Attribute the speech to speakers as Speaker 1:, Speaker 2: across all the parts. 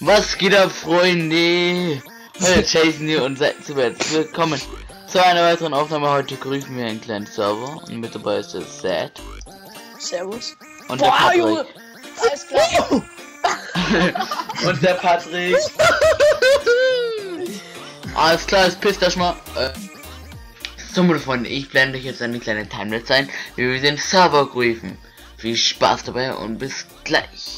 Speaker 1: Was geht ab, Freunde? Heute chasen wir und seid zu willkommen zu einer weiteren Aufnahme. Heute grüßen wir einen kleinen Server und mit dabei ist der Zed.
Speaker 2: Servus.
Speaker 1: Und der Patrick.
Speaker 2: Junge. Alles klar.
Speaker 1: Und der Patrick. Alles klar, es pisst euch mal. So, meine Freunde, ich blende euch jetzt eine kleine Timelapse ein, wie wir den Server grüßen. Viel Spaß dabei und bis gleich.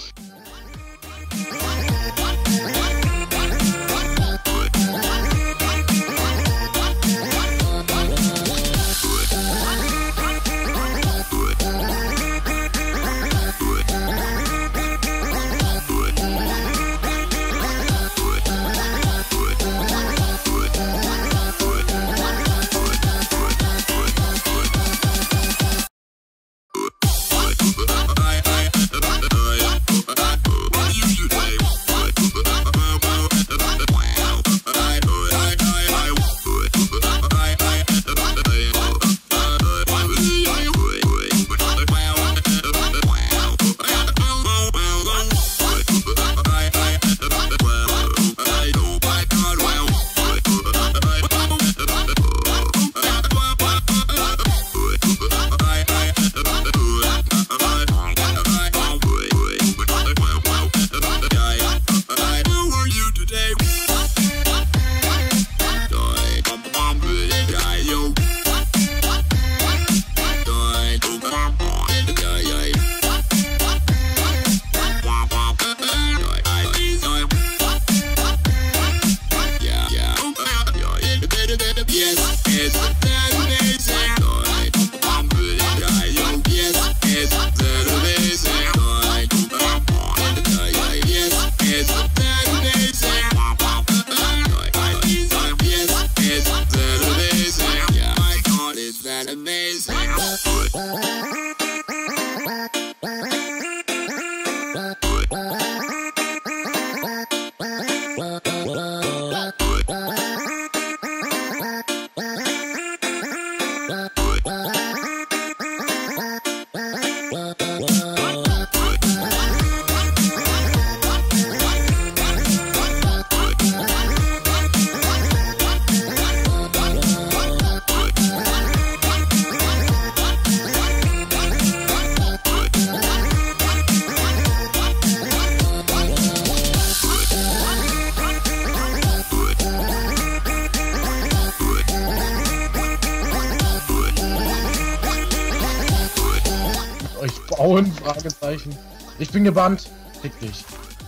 Speaker 3: Bauen? Fragezeichen. Ich bin gebannt. Fick dich.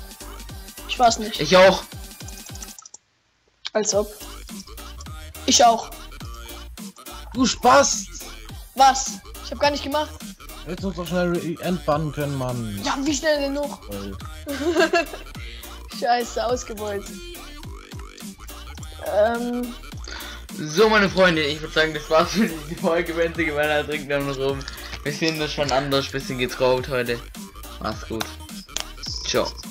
Speaker 2: Ich weiß nicht.
Speaker 1: Ich auch.
Speaker 2: Als ob. Ich auch.
Speaker 3: Du Spaß!
Speaker 2: Was? Ich hab gar nicht gemacht.
Speaker 3: Hättest uns doch schnell entbannen können, Mann.
Speaker 2: Ja, wie schnell denn noch? Scheiße, ausgebeutet.
Speaker 1: So, meine Freunde, ich würde sagen, das war's für die Folge. Wenn sie gewonnen hat, trinkt wir noch rum. Wir sehen das schon anders, bisschen getraut heute. Mach's gut. Ciao.